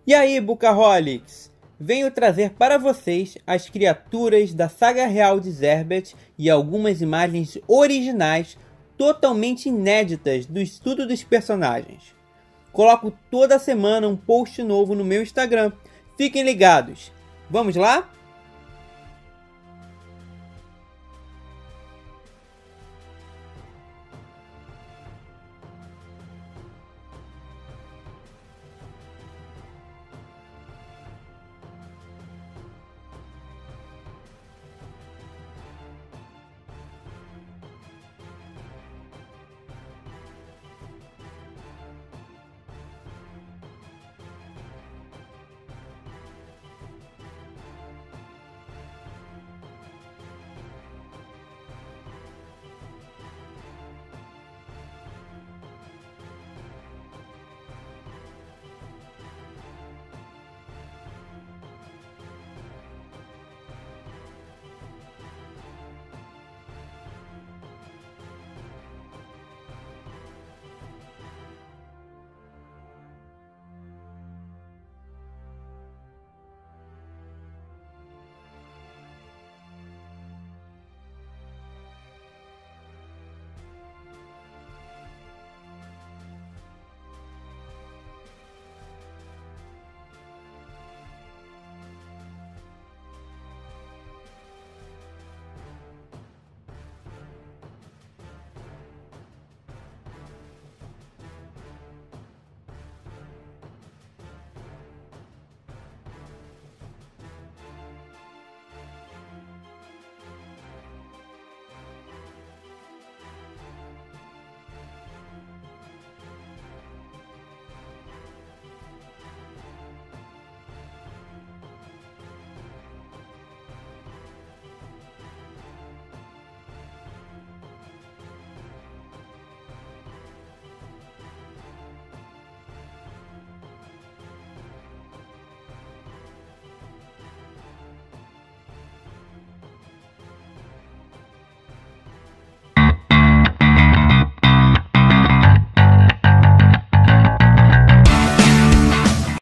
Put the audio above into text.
E aí, Bookaholics? Venho trazer para vocês as criaturas da saga real de Zerbet e algumas imagens originais totalmente inéditas do estudo dos personagens. Coloco toda semana um post novo no meu Instagram. Fiquem ligados. Vamos lá?